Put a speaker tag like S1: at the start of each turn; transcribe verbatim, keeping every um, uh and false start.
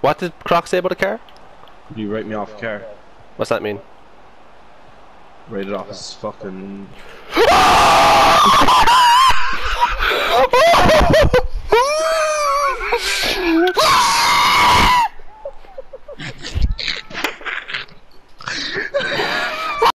S1: What did Croc say about a car?
S2: You write me off a car.
S1: What's that mean?
S2: Write it off as fucking...